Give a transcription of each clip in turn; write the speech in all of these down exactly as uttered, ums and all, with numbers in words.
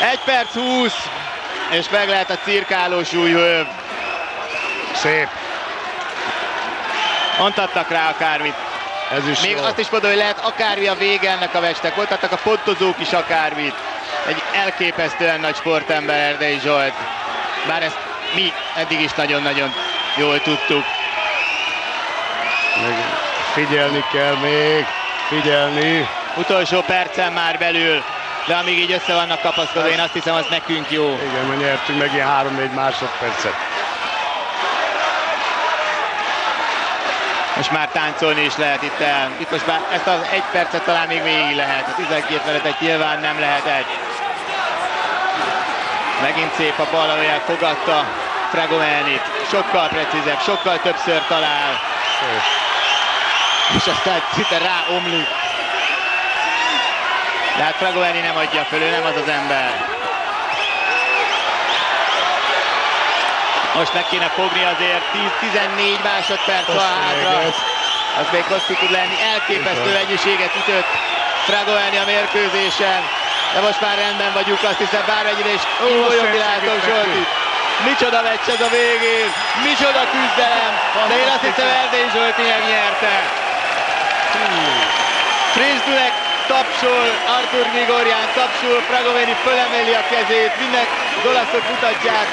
egy perc húsz, és meg lehet a cirkálós újhőv. Szép. Mondhattak rá akármit. Ez is Még jó. azt is mondom, hogy lehet akármi a vége ennek a meccsnek. Voltattak a pontozók is akármit. Egy elképesztően nagy sportember Erdei Zsolt. Bár ezt mi eddig is nagyon-nagyon jól tudtuk. Még figyelni kell még, figyelni. Utolsó percen már belül, de amíg így össze vannak kapaszkodva, én azt hiszem, az nekünk jó. Igen, mert nyertünk meg ilyen három-négy másodpercet. Most már táncolni is lehet itt el. Itt most már ezt az egy percet talán még végig lehet. A tizenkét menetet nyilván nem lehetett. Megint szép a bal, amelyel fogadta Fragomenit. Sokkal precízebb, sokkal többször talál. Szép. És aztán szinte ráomlik. De hát Fragomeni nem adja föl, ő nem az az ember. Most meg kéne fogni azért, tíz-tizennégy másodperc van hátra. Az még hosszú tud lenni, elképesztő mennyiséget ütött Fragomeni a mérkőzésen. De most már rendben vagyunk, azt hiszem bármennyire is jó világos Zsolti. Micsoda meccs ez a végén, micsoda küzdelem, de én azt hiszem Erdei Zsolti megnyerte. Frizdulek tapsol, Artur Grigorján tapsol, Fragomeni fölemeli a kezét, minden az olaszok mutatják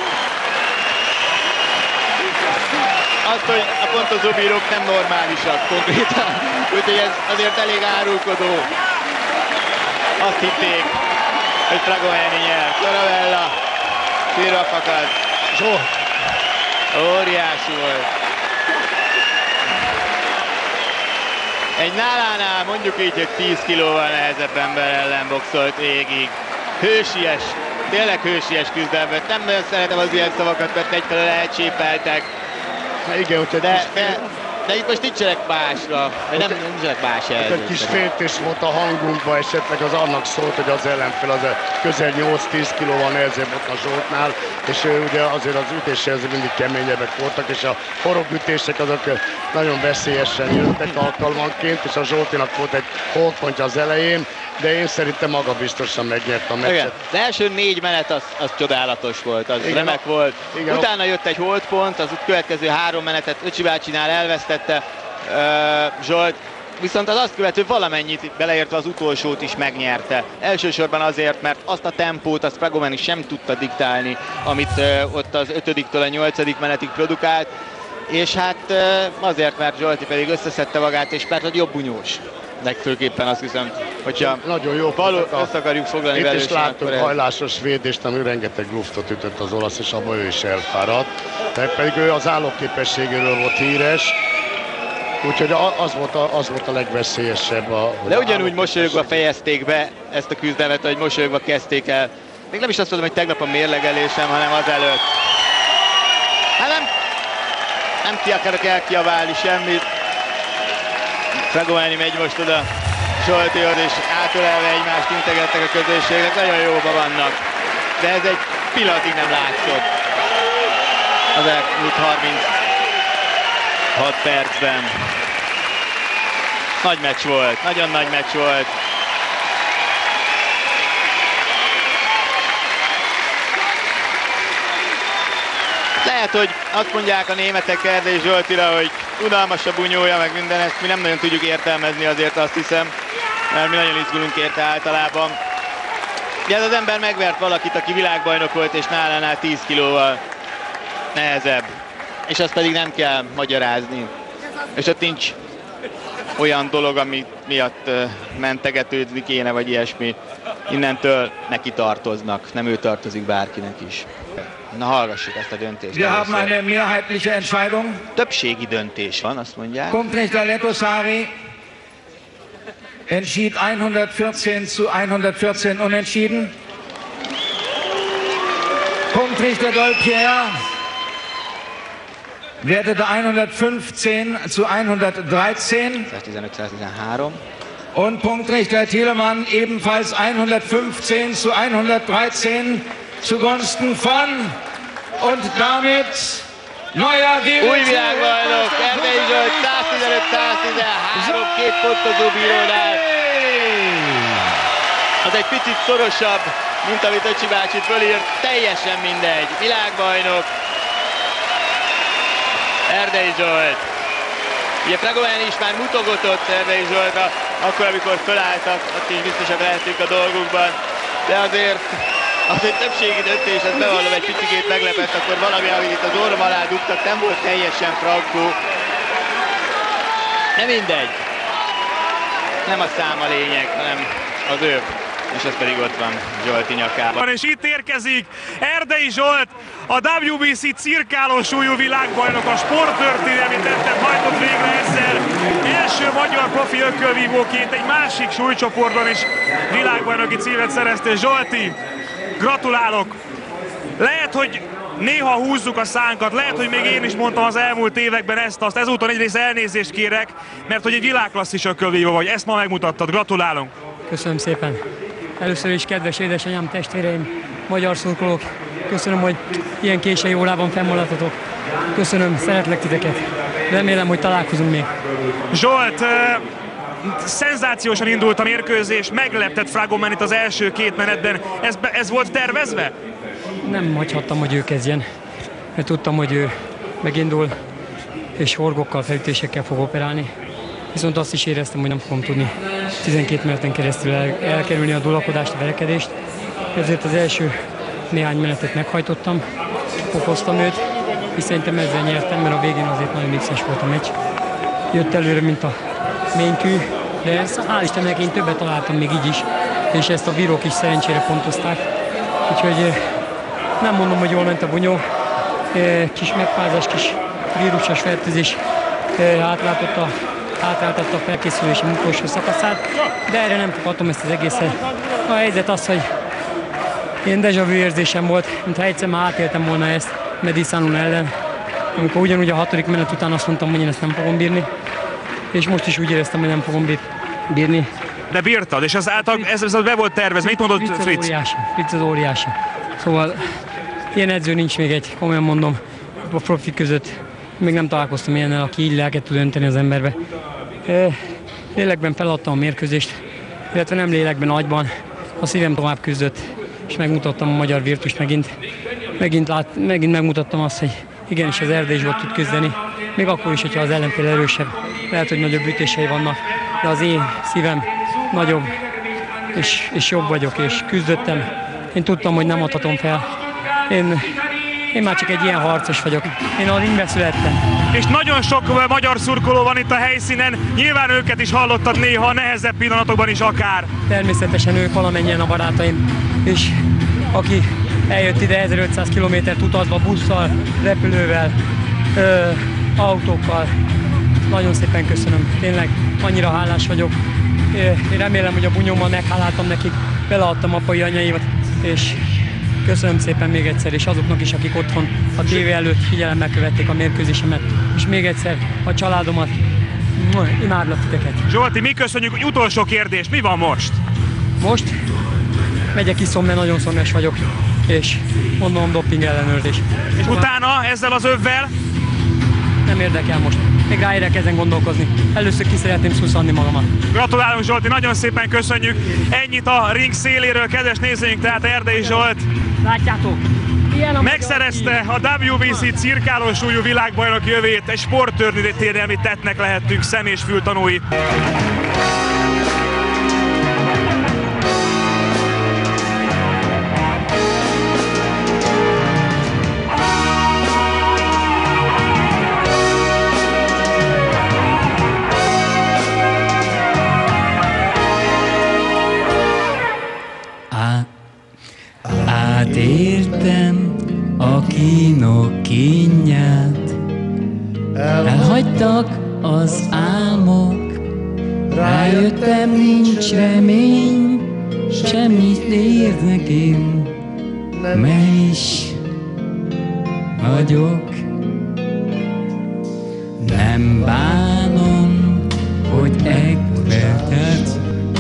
azt, hogy a pontozóbírók nem normálisak konkrétan, úgyhogy ez azért elég árulkodó. Azt hitték, hogy Fragomeni nyert. Caravella, sírva fakad. Zsolt. Óriási volt. Egy nálánál mondjuk így, hogy tíz kilóval nehezebb ember ellen boxolt végig. Hősies, tényleg hősies küzdelmet. Nem nagyon szeretem az ilyen szavakat, mert egyfelől elcsépeltek. Igen, hogyha de, de, de itt most nincsenek másra, nem, nincsenek más jelzők. Egy kis féltés volt a hangunkban, esetleg az annak szólt, hogy az ellenfél az közel nyolc-tíz kilóval nehezebb volt a Zsoltnál, és ugye azért az ütések mindig keményebbek voltak, és a forogütések azok nagyon veszélyesen jöttek alkalmanként, és a Zsoltinak volt egy holdpontja az elején, de én szerintem magabiztosan megnyert a meccset. Igen. Az első négy menet az, az csodálatos volt, az igen, remek volt. Igen, utána jött egy holdpont, az következő három menetet Öcsi bácsinál elvesztette uh, Zsolt, viszont az azt követő valamennyit, beleértve az utolsót is megnyerte. Elsősorban azért, mert azt a tempót az Fragomeni sem tudta diktálni, amit uh, ott az ötödiktől a nyolcadik menetig produkált, és hát uh, azért, mert Zsolti pedig összeszedte magát, és mert jobb bunyós. Legfőképpen azt hiszem, hogyha nagyon jó való, össze akarjuk foglalni itt velősen, is láttuk hajlásos védést, ami rengeteg luftot ütött az olasz, és abban ő is elfáradt. De pedig ő az állóképességéről volt híres, úgyhogy az volt a, az volt a legveszélyesebb. A, de ugyanúgy mosolyogva fejezték be ezt a küzdelmet, hogy mosolyogva kezdték el. Még nem is azt mondom, hogy tegnap a mérlegelésem, hanem azelőtt. Hát nem, nem ki akarok elkiabálni semmit. Fragomeni megy most oda Zsoltihoz, és átölelve egymást integettek a közönségnek, nagyon jóban vannak. De ez egy pillanatig nem látszott az elmúlt harminchat percben. Nagy meccs volt, nagyon nagy meccs volt. Lehet, hogy azt mondják a németek Erdei Zsoltira, hogy unalmas a bunyója, meg minden, ezt mi nem nagyon tudjuk értelmezni, azért azt hiszem, mert mi nagyon izgulunk érte általában. De ez az ember megvert valakit, aki világbajnok volt, és nálánál tíz kilóval nehezebb. És azt pedig nem kell magyarázni. És ott nincs olyan dolog, ami miatt uh, mentegetődni kéne, vagy ilyesmi. Innentől neki tartoznak, nem ő tartozik bárkinek is. Na, hallgassuk ezt a döntést. Wir haben eine mehrheitliche Entscheidung. Többségi döntés van, azt mondják. Punktrichter Lettosari entschied hundertvierzehn zu hundertvierzehn unentschieden. Punktrichter Dolpierre wertete hundertfünfzehn zu hundertdreizehn. száztizenöt száztizenhárom. Und Punktrichter Thielemann ebenfalls hundertfünfzehn zu hundertdreizehn zugunsten von, und damit neuer új világbajnok, Erdei Zsolt száztizenöt száztizenhárom, két pontozó bírónál. az egy picit szorosabb, mint amit Öcsi bácsi fölírt, teljesen mindegy. Világbajnok, Erdei Zsolt. Ugye Fragomány is már mutogatott Erdei Zsoltra, akkor, amikor fölálltak, ott is biztosak lehetünk a dolgukban, de azért az egy többségi döntés, ezt bevallom, egy picikét meglepett, akkor valami, amit itt az orrom alá dugtak, nem volt teljesen frankó. De mindegy. Nem a szám a lényeg, hanem az ő. És ez pedig ott van Zsolti nyakában. És itt érkezik Erdei Zsolt, a dupla vé bé cé cirkáló súlyú világbajnok, a sporttörténelmi tettet hajtott végre ezzel. Első magyar profi ökölvívóként egy másik súlycsoportban is világbajnoki címet szerezte. Zsolti, gratulálok! Lehet, hogy néha húzzuk a szánkat, lehet, hogy még én is mondtam az elmúlt években ezt-azt, ezúton egyrészt elnézést kérek, mert hogy egy világklasszis ökölvívó vagy, ezt ma megmutattad, gratulálunk! Köszönöm szépen! Először is kedves édesanyám, testvéreim, magyar szurkolók, köszönöm, hogy ilyen késői órában fennmaradtatok. Köszönöm, szeretlek titeket. Remélem, hogy találkozunk még. Zsolt, szenzációsan indult a mérkőzés, meglepett Fragománit az első két menetben. Ez, ez volt tervezve? Nem hagyhattam, hogy ő kezdjen, mert tudtam, hogy ő megindul, és horgokkal, felütésekkel fog operálni. Viszont azt is éreztem, hogy nem fogom tudni tizenkét meneten keresztül el, elkerülni a dulakodást, a verekedést. Ezért az első néhány menetet meghajtottam, okoztam őt, és szerintem ezzel nyertem, mert a végén azért nagyon vicces volt a meccs. Jött előre, mint a ménykű, de hál' Istennek én többet találtam még így is, és ezt a bírók is szerencsére pontozták. Úgyhogy nem mondom, hogy jól ment a bunyó, kis megfázás, kis vírusos fertőzés átlátott a hátráltatta a felkészülési utolsó szakaszát, de erre nem fogadom ezt az egészet. A helyzet az, hogy ilyen déjà vu érzésem volt, mintha egyszer már átéltem volna ezt Medisanun ellen, amikor ugyanúgy a hatodik menet után azt mondtam, hogy én ezt nem fogom bírni, és most is úgy éreztem, hogy nem fogom bírni. De bírtad, és az által, ez, ez be volt tervezve. Mit mondott Fritz? Fritz az óriási, Fritz az óriási. Szóval ilyen edző nincs még egy, komolyan mondom, a profi között. Még nem találkoztam ilyennel, aki így lelket tud önteni az emberbe. Lélekben feladtam a mérkőzést, illetve nem lélekben, agyban. A szívem tovább küzdött, és megmutattam a magyar virtust megint. Megint, lát, megint megmutattam azt, hogy igenis az Erdei Zsolt tud küzdeni. Még akkor is, hogyha az ellenfél erősebb. Lehet, hogy nagyobb ütései vannak, de az én szívem nagyobb, és, és jobb vagyok, és küzdöttem. Én tudtam, hogy nem adhatom fel. Én Én már csak egy ilyen harcos vagyok. Én a ringbe születtem. És nagyon sok magyar szurkoló van itt a helyszínen. Nyilván őket is hallottad néha a nehezebb pillanatokban is akár. Természetesen ők valamennyien a barátaim. És aki eljött ide ezerötszáz kilométert utazva, busszal, repülővel, ö, autókkal. Nagyon szépen köszönöm. Tényleg annyira hálás vagyok. Én remélem, hogy a bunyómmal megháláltam nekik. Beleadtam apai anyaimat, és köszönöm szépen még egyszer, és azoknak is, akik otthon a tévé előtt figyelemmel követték a mérkőzésemet. És még egyszer a családomat, imádlak titeket. Zsolti, mi köszönjük, hogy utolsó kérdés, mi van most? Most megyek iszom, mert nagyon szomjas vagyok, és mondom doping ellenőrzés. És szóval utána ezzel az övvel? Nem érdekel most. Még ráérek ezen gondolkozni. Először ki szeretném szuszanni magamat. Gratulálunk, Zsolti, nagyon szépen köszönjük. Ennyit a ring széléről, kedves nézőink, tehát Erdei Zsolt. Látjátok? Megszerezte a dupla vé bé cé cirkáló súlyú világbajnok jövőjét, egy sporttörténelmi tettnek lehettünk szem és fül tanúi. Átértem a kínok kínját, elhagytak az álmok, rájöttem, nincs remény, semmit érzek én, mely is vagyok. Nem bánom, hogy megverted,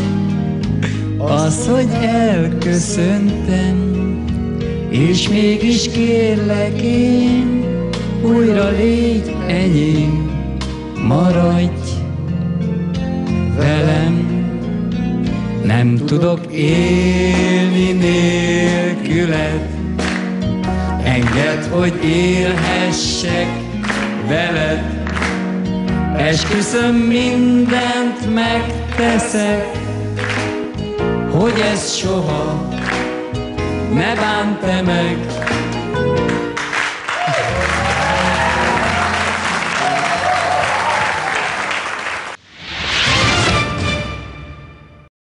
az, hogy elköszöntem, és mégis kérlek én, újra légy enyém, maradj velem. Nem tudok élni nélküled. Engedd, hogy élhessek veled. Esküszöm, mindent megteszek, hogy ez soha ne bánt-e meg.